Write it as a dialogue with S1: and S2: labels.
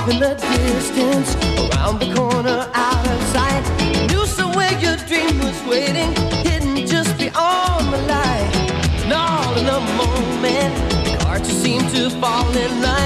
S1: in the distance, around the corner, out of sight. Knew somewhere your dream was waiting, hidden just beyond the light. And all in a moment, the cards just seemed to fall in line.